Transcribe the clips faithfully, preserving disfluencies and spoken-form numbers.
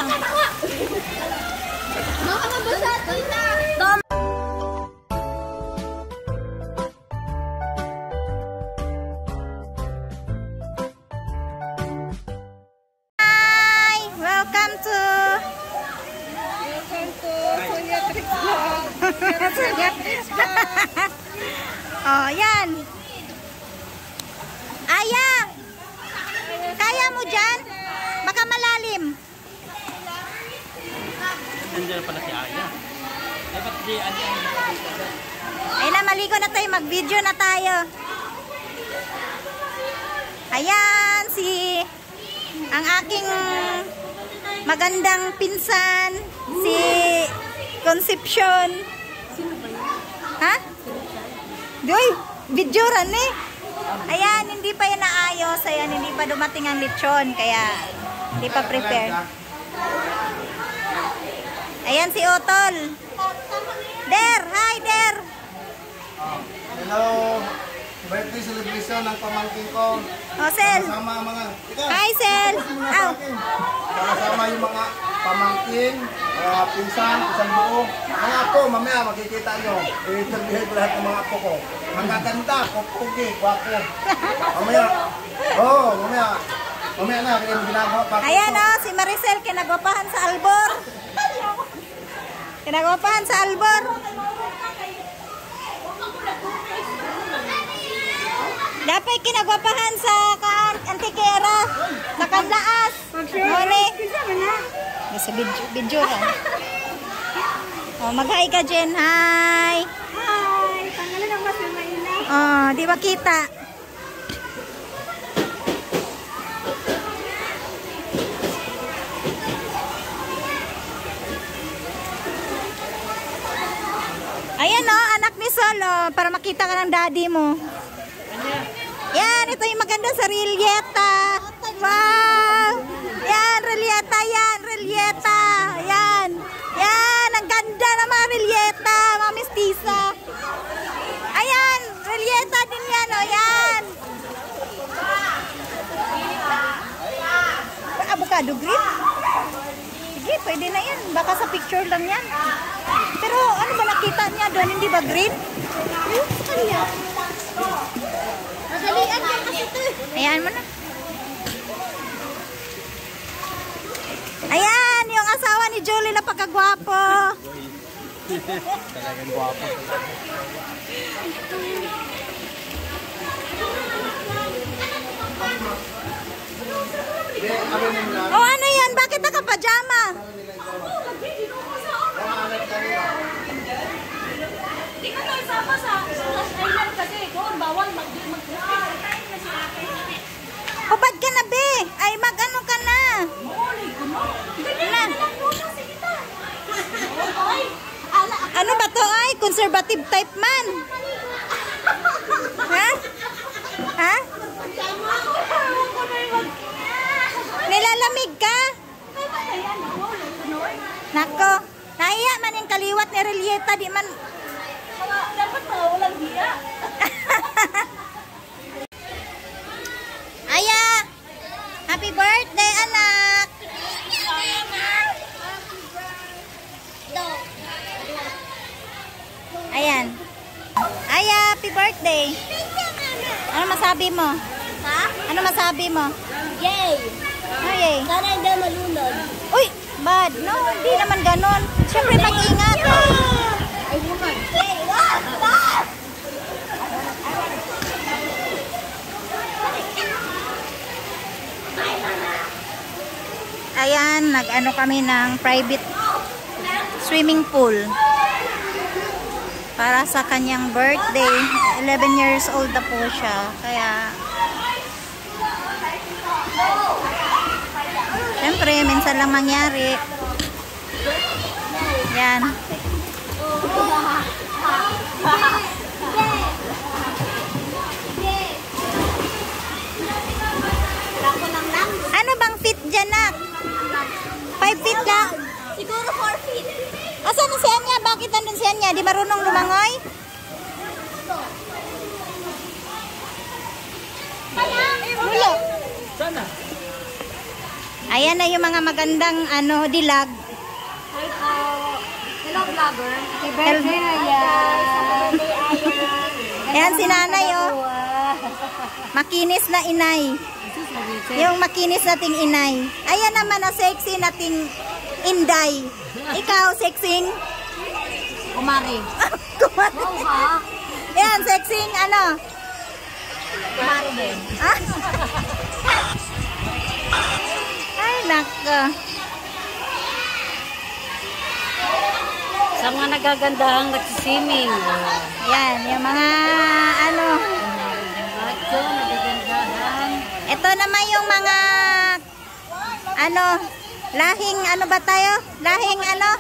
Oh, yan. Aya, kaya mo dyan? Baka malalim. Nandiyan pala si Aya. Dapat di Aya. Ay na, maligo na tayo. Mag-video na tayo. Ayan, si ang aking magandang pinsan, si Concepcion. Sino ba yun? Ha? Doy, video ran eh. Ayan, hindi pa yan naayos. Ayan, hindi pa dumating ang lechon. Kaya, hindi pa prepare. Ayan si Otol. Der, hi Der. Hello. Birthday celebration ng pamangkin ko. Oh, Sel. Sama mga... Ika, Hi, Sel. Aw. Sama yung mga pamangkin, mga pinsan, isang buo. Mga apo, mamaya makikita nyo. I-interviewin ko lahat ng mga apo ko. Ang gaganda, kupugi, guwapo. Mamaya. Oh, mamaya. Mamaya na, kaya yung ginagawa pa. Ayan o, si Maricel, kinagwapahan sa Albor. Kinagwapahan sa Albor. Dapat kinagwapahan sa kan Antikera, sa Kanlaas. Mone. Sa video, video ha. Oh, mag-hi ka, Jen. Hi. Hi! Pangalan ng mas Maila. Oh, di ba kita? Ayan o, anak ni Sol, oh, para makita ka ng daddy mo. Yan, ito yung maganda sa Relieta. Wow! Yan, Relieta yan, Relieta. Yan. Yan, ang ganda ng mga Relieta, mga mestiza. Ayan, Relieta din yan, o, yan. Avocado green? Sige, pwede na yan. Baka sa picture lang yan. Pero ano ba nakita niya doon? Hindi ba green? Ayun, sa kanya. Madalian yan kasi ito. Ayan mo na. Ayan, yung asawa ni Julie na pagkagwapo. Talagang guwapo. Oh, ano yan? Bakit naka-pajama? Di ka na isama sa island kasi doon bawal mag-mag Hubad ka na, be. Ay, mag-ano ka na. Na. Ano ba to ay? Conservative type man. Ha? Ha? Nilalamig ka? Nako. Nahiya man yung kaliwat ni Relieta. Di man... dapat pa walang hiya. Aya! Happy birthday, anak! Ayan. Aya, happy birthday! Ano masabi mo? Ha? Ano masabi mo? Yay! Oh, yay. Sana hindi malunod. Uy! Bad! No, hindi naman ganon. Siyempre, mag-ingat. Ay, woman. Ayan, nag-ano kami ng private swimming pool para sa kanyang birthday. eleven years old na po siya. Kaya siyempre, minsan lang mangyari. Yan. Ano bang fit dyan, nak? five feet lang? Siguro four feet. Asan na si Anya? Bakit nandun si Anya? Di marunong lumangoy? Wala. Sana. Ayan na yung mga magandang ano, dilag. Hi po. Hello, vlogger. Happy birthday, Aya. Ayan si nanay, oh. Makinis na inay. Yung makinis nating inay. Ayan naman na sexy nating inday. Ikaw, sexing? Kumari. Kumari. Wow, ha? Ayan, sexing ano? Kumari din. Ah? Ay, nako. Sa mga nagagandahang nagsisiming. Ayan, yung mga ano. Macho, nagagandahan. Ito naman yung mga ano, lahing ano ba tayo? Lahing ano?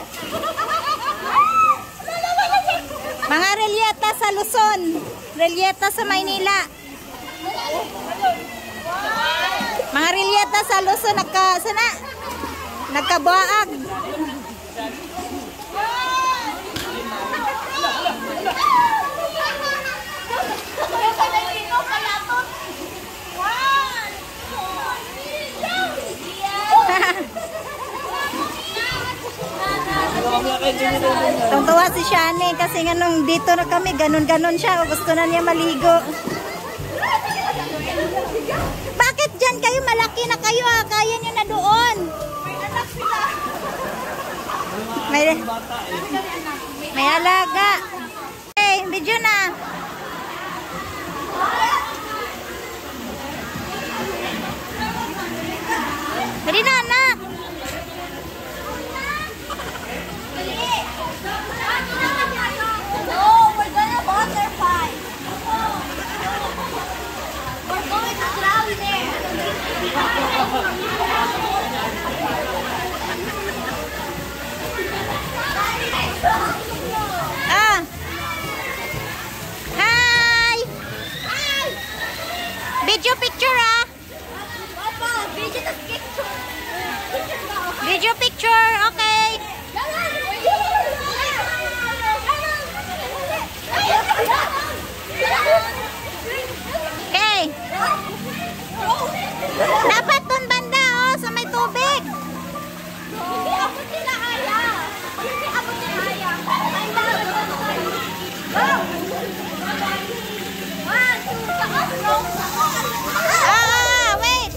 Mga relyeta sa Luzon. Relyeta sa Maynila. Mga relyeta sa Luzon nagka sana nagkabuaag. Tungtuwa si Shani kasi nga nung dito na kami, ganun-ganun siya. Gusto na niya maligo. Bakit dyan kayo? Malaki na kayo ah. Kaya niyo na doon. May, may alaga. Hey, video na. Dali na, anak. Oh, we're gonna butterfly. We're going to drown there. Ah. Hi. Video picture ah. Papa, video the picture. Video picture, okay. Okay. Dapat dun banda oh, sa may tubig. Hindi ako sila Aya. Hindi ako sila Aya. One, two, taas, roll, Ah, wait.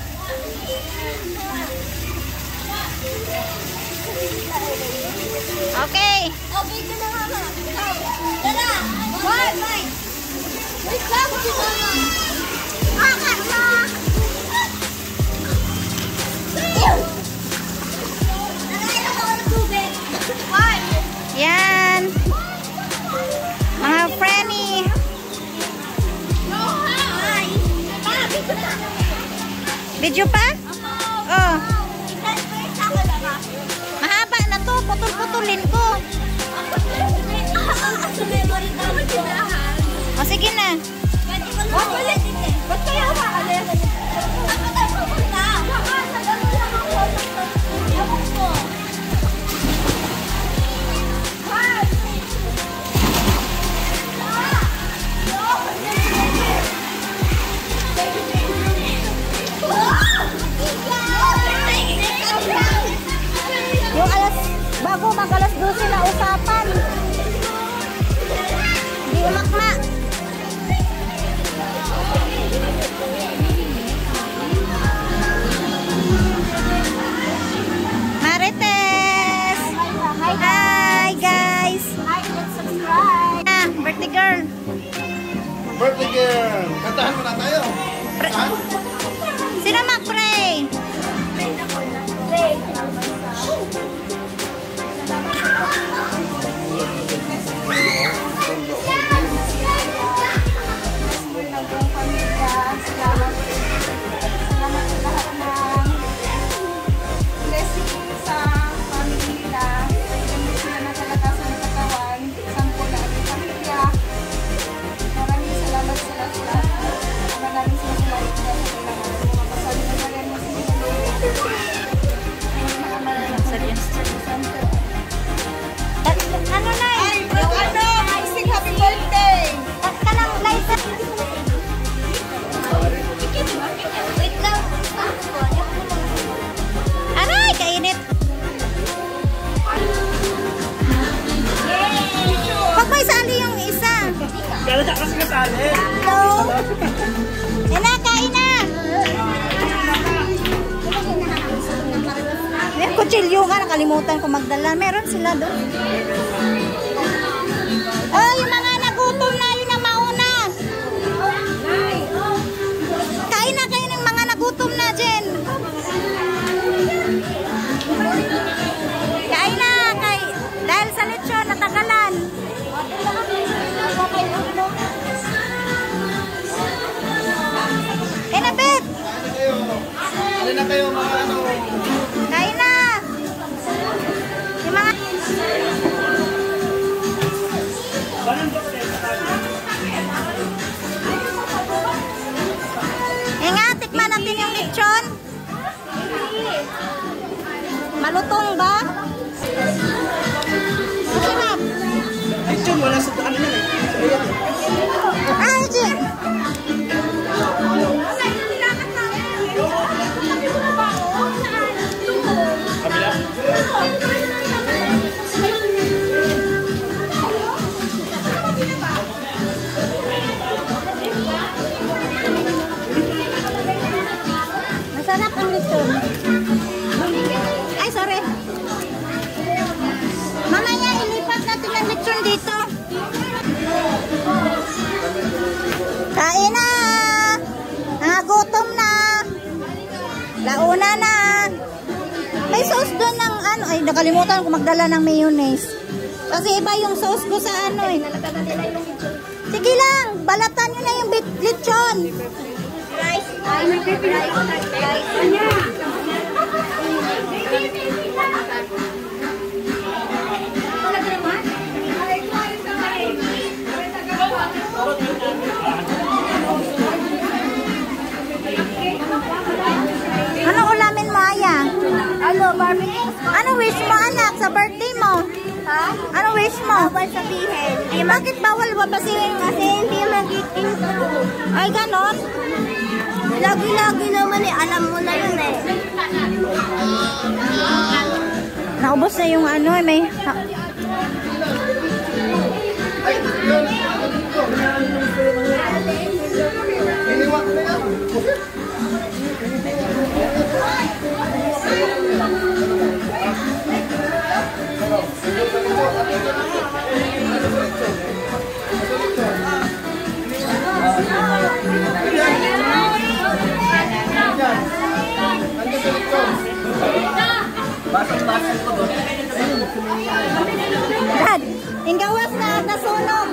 Okay. okay, ka na mama. Tara, one, nine. Wait lang, si mama. Ah, karma. Nagailan ako ng tubig. One. Yan. Mga frenny. Hi. Pa, video na. Video pa? Oh. I-transfer ako na ba? Mahaba na to. Putol-putulin ko. Sa memory daw sinahan. O sige na. Pwede ko na ulit din eh. Ba't kaya umaalis? Ako tayo pupunta. Baka sa gano'n lang ako. Ewan ko. One. Yung alas, bago mag alas dose na usapan. Di umakma. Marites! Hi guys! Like and subscribe. Ah, birthday girl. Birthday girl! Kantahan mo na tayo. Saan? Sino mag-pray? Kutsilyo nga, nakalimutan ko magdala. Meron sila doon. Oh, yung mga nagutom na, yun ang mauna. Kain na kayo ng mga nagutom na, Jen. Kain na, kay, dahil sa lechon, natagalan. Eh, nabit. Ano na kayo mga ano? Kain na. Yung mga... Eh nga, tikman natin yung lechon. Malutong ba? Masarap. Lechon, wala sa ano na eh. Ay, Jim. Masarap ang lechon. Ay, sorry. Mamaya ilipat natin ang lechon dito. Kain na. Nagutom na. Launa na. May sauce doon ng ano. Ay, nakalimutan ko magdala ng mayonnaise. Kasi iba yung sauce ko sa ano eh. Sige lang. Balatan nyo na yung bit- lechon. Rice. Ay, may baby rice. Rice. Ano ulamin mo, Aya? Ano, barbecue? Ano wish mo, anak, sa birthday mo? Ha? Ano wish mo? Bawal sabihin. Eh, bakit bawal ba pa si... Kasi hindi magiging true. Ay, ganon? Lagi-lagi naman eh. Alam mo na yun eh. Naubos na yung ano, eh, may... Ha, Iniwan ko na yan. Basang-basang ko doon. Dad, inggawas na nasunog.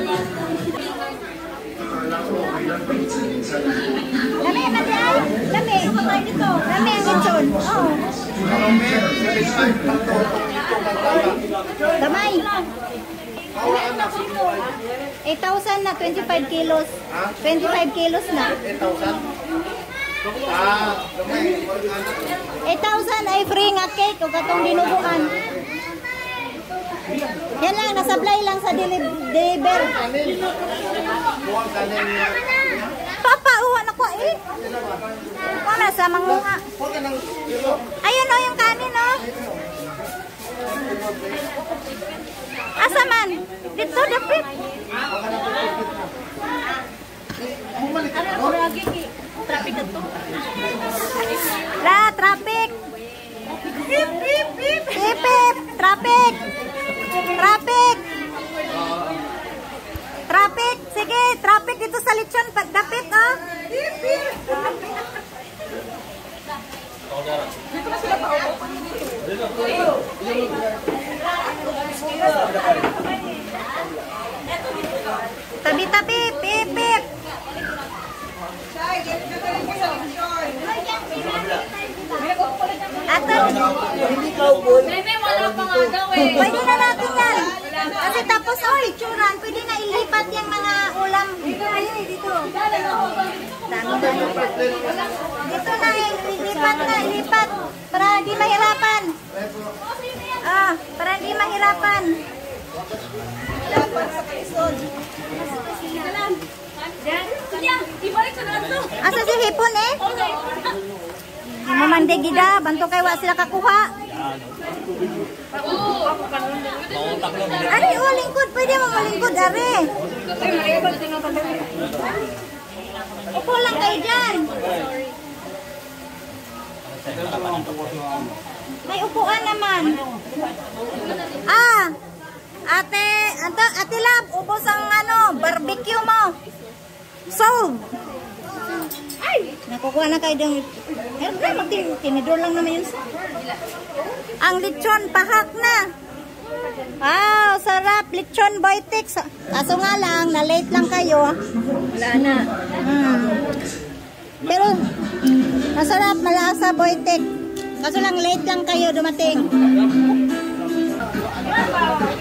Lami, lami ay. Lami. Lami ang lechon. Oo. Damay. eight thousand na, twenty-five kilos. twenty-five kilos na. eight thousand? Ah, gamay. eight thousand ay free nga cake o katong dinuguan. Yan lang, nasablay lang sa deli- deliver. Buwang kanin niya. Papa, uwa na ko eh. Wala sa manguha. Huwag ka ng ilo. Ayun o yung kanin o. Asa man? Dito, dapit. Bumalik ka. La, traffic. Pip, pip, pip. Pip, pip. Traffic. Traffic. Traffic. Sige, traffic dito sa lechon. Dapit o. Pip, pip. Tabi-tabi, pip, pip. Ato. Bebe, wala pa nga daw eh. Pwede na natin yan. Kasi tapos, oy, churan, pwede na ilipat yung mga ulam. Dito, ayun, dito. Dami-dami. Dito na, ilipat na, ilipat. Para hindi mahirapan. Ah, para hindi mahirapan. Asa si Hipon eh? Hindi mo man digida, banto kay wa sila kakuha. Ari, oh, lingkod. Pwede mo malingkod, ari. Upo lang kayo dyan. May upuan naman. Ah! Ate, ate, ate Lab, ubos ang ano, barbecue mo. So, ay, nakukuha na kayo ng, meron na, magtinidor lang naman yun. Ang lechon, pahak na. Wow, sarap, lechon boytek. Kaso nga lang, na-late lang kayo. Wala na. Hmm. Pero, masarap, malasa boytek. Kaso lang, late lang kayo dumating.